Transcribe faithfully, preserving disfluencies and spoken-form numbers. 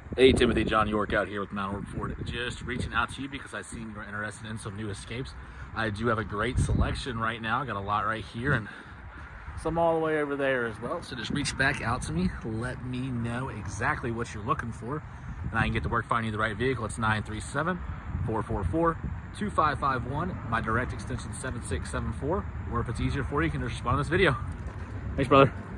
Hey Timothy, John York out here with Mount Orb Ford. Just reaching out to you because I've seen you're interested in some new Escapes. I do have a great selection right now. Got a lot right here and some all the way over there as well. So just reach back out to me. Let me know exactly what you're looking for, and I can get to work finding you the right vehicle. It's nine three seven, four four four, two five five one. My direct extension seven six seven four. Or if it's easier for you, you can just respond to this video. Thanks, brother.